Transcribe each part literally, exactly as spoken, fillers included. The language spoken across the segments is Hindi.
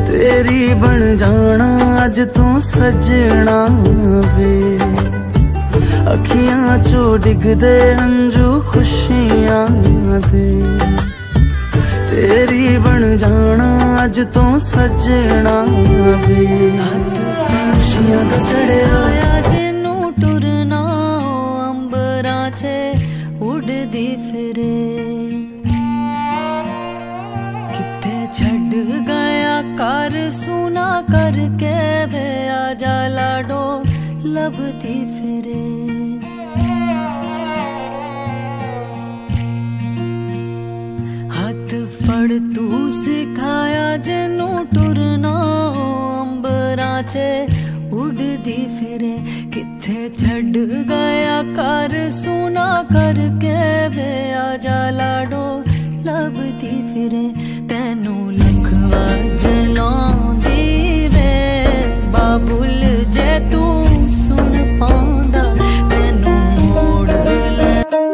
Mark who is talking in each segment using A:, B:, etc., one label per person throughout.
A: तेरी बन जाना अज तू सजना वे, अखियां चो डिगदे हंजू खुशियां दे। तेरी बन जाना अज तू सजना वे, खुशियां दा चढ़िया
B: जिनू टुरना अंबरां च उड़दी फिरे, किथे छड़ गया कर सुना करके वे आजा लाडो लभदी फिरे। हाथ फड़ तू सिखाया जिनू टुरना अंबरां च उड़दी फिरे, किथे छड़ गया कर सुना करके वे आजा लाडो लभदी फिरे। तैनू लखवा जलांदी वे बाबुल जे तू सुन पांदा, तैनू मोड़ ले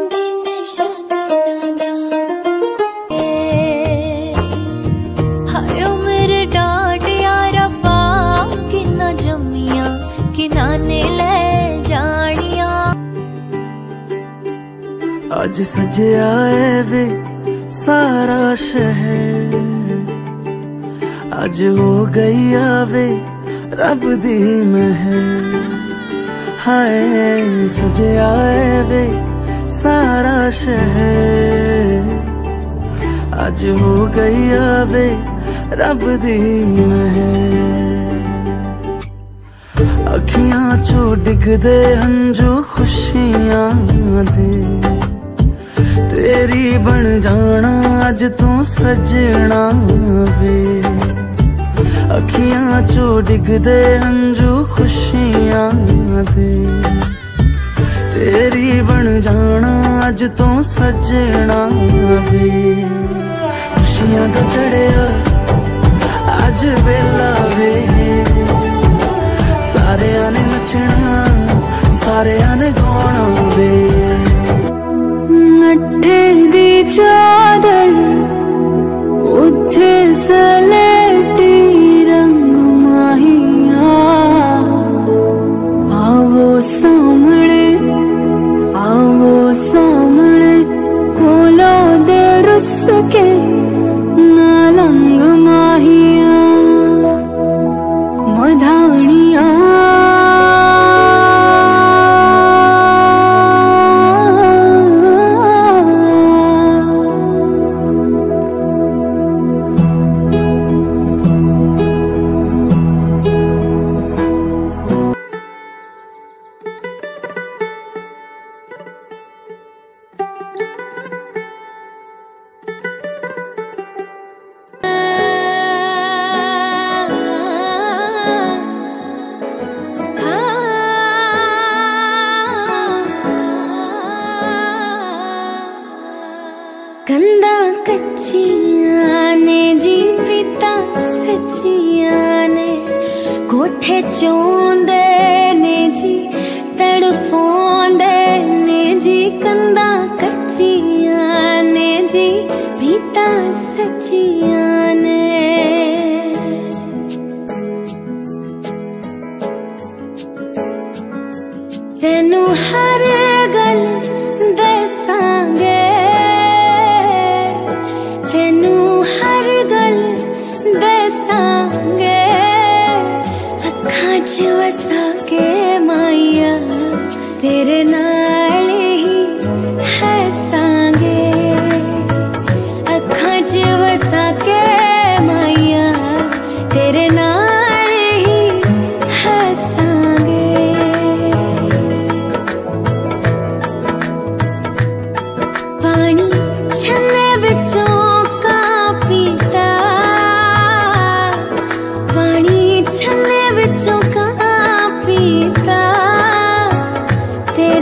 B: हायो मेरे डाट यारा पा किन्ना जम्मिया किन्ना ने ले जानिया।
A: अज सजया है वे सारा शहर, अज हो गई आवे रब दी महर। हाय सजया है वे सारा शहर, अज हो गई आवे रब दी महर। अखियां चो डिगदे हंजू खुशियां दे, तेरी बन जाना अज तू सजना वे, अखियां चो डिगदे हंजू खुशियां दे। तेरी बन जाना अज तू सजना वे, खुशियां दा चढ़िया अज वेला वे, सारेयां ने नचना सारेयां ने गाना वे।
B: मट्ठे दी चादर उथे सलेटी रंग माहिया, आवो सामने आवो सामने कोलो दे रुस के नालंग माहिया मधानिया। कंधा कच्चियां ने जी प्रीता सच्चियां ने, कोठे चोंदे ने जी तड़फोंदे ने जी। कंधा कच्चियां ने जी प्रीता सच्चियां ने, तेनू हर गल दसांगे, तेनू हर गल दसांगे, अखां च वसा के माइया तेरे नाल ही हसांगे। अखां च वसा के माइया तेरे नाल ही हसांगे। पानी छन्ने विचों छन्ने विचों का पीता,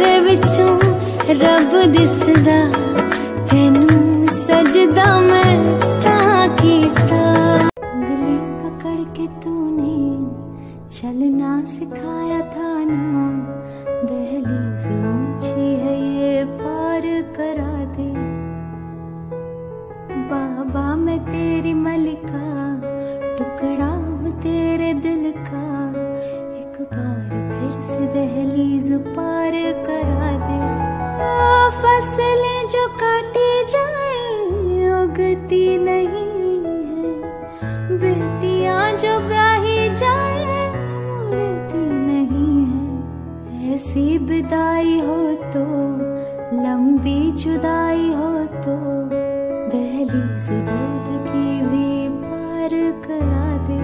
B: दहलीज पार करा दे। फसलें जो काटी जाए उगती नहीं है, बेटियां जो ब्याही जाए उड़ती नहीं है। ऐसी विदाई हो तो लंबी जुदाई हो तो दहलीज दर्द की भी पार करा दे।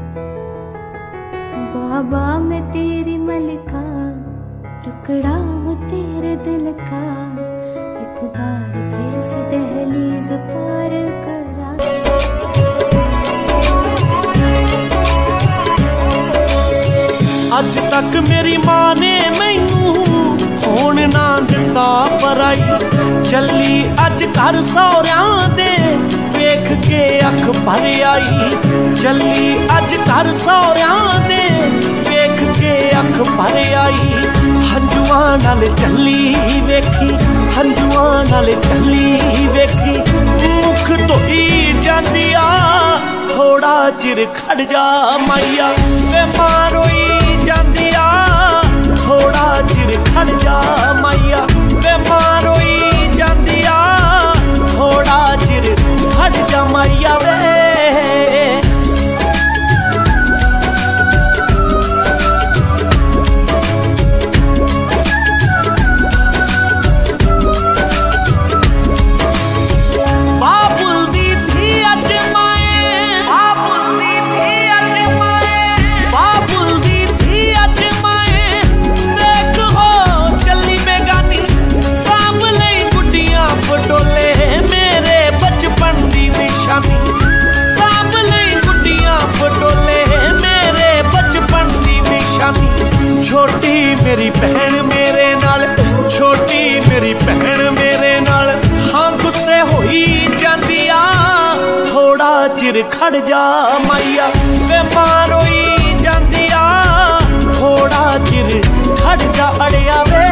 B: बाबा मैं तेरी मलका, टुकड़ा हूँ तेरे दिल का, एक बार फिर से दहलीज पार करा दे।
C: अज तक मेरी मां ने मैनू होण ना दिता पराई, चली अज घर सौरियां दे वेख के अख भर आई। चली अज घर सौरियां दे वेख के अख भर आई। हंजुआं नाल चली वेखी, हंजुआं नाल चली वेखी, मुख धोई जांदी आ थोड़ा चिर खड़ जा माइया। वे मां रोई जांदी आ थोड़ा चिर खड़ जा माइया। वे मां रोई जांदी आ थोड़ा चिर खड़ जा माइया वे। छोटी मेरी बहन मेरे नाल, छोटी मेरी बहन मेरे नाल, हाँ गुस्से होई जांदी आ थोड़ा चिर खड़ जा माइया। वे मां रोई जांदी आ थोड़ा चिर खड़ जा अड़िया वे।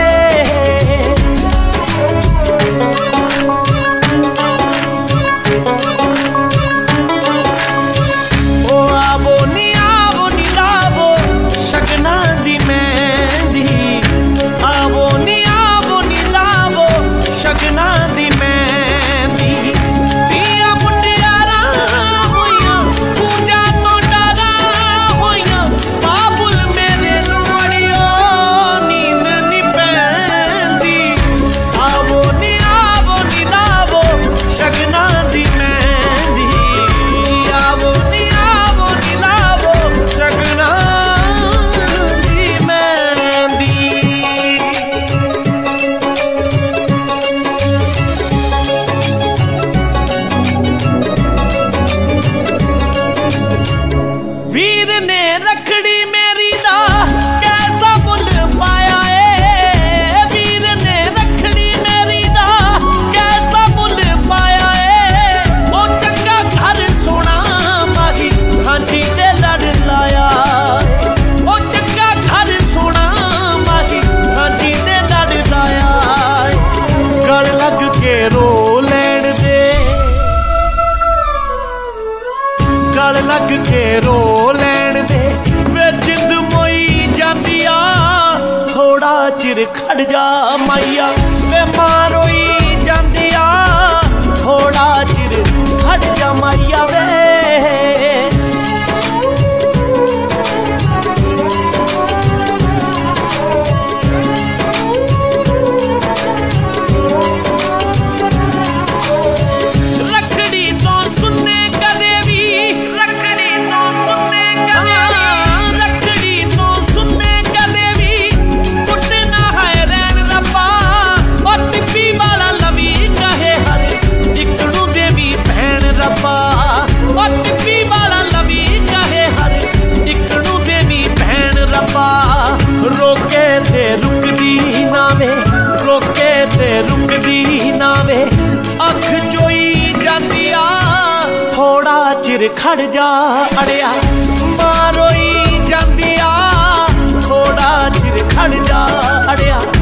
C: ओ आवो नी आवो नी लावो शगना दी मेहंदी, आवो नी आवो नी लावो शगना दी मेहंदी। दिया मुंडियारा होइया पूजा तो डरा होइया, बाबुल मेरे नूड़ियो नींद नी पैंदी। आवो नी आवो नी लावो शगना दी मेहंदी, आवो नी आवो नी लावो शगना लग के रो लैन दे। वे जिंद मोई जांदी आ थोड़ा चिर खड़ जा माइया। वे मां रोई जांदी आ थोड़ा चिर खड़ जा माइया वे। रोके थे रुकदी ना वे, रोके थे रुकदी ना वे, अख जोई जाती आ थोड़ा चिर खड़ जा अड़िया। मां रोई जाती आ थोड़ा चिर खड़ जा अड़िया।